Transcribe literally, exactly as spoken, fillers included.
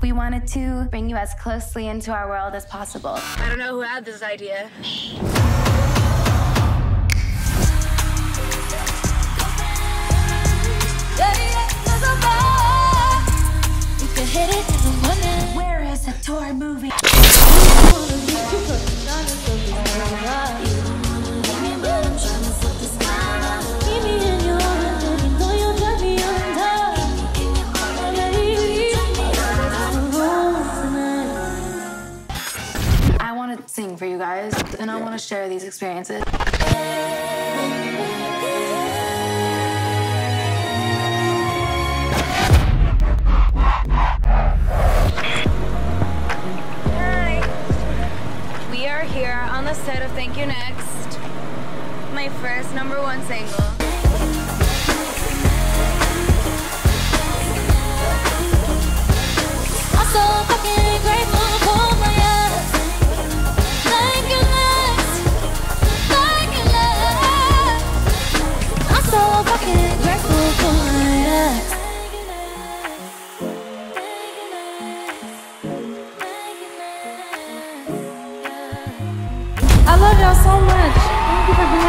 We wanted to bring you as closely into our world as possible. I don't know who had this idea. Where is the tour movie? I want to sing for you guys, and I want to share these experiences. Here on the set of Thank You Next, my first number one single. I'm so fucking grateful for my ex. Thank you next, thank you next. I'm so fucking grateful for my ex. I love y'all so much. Thank you for being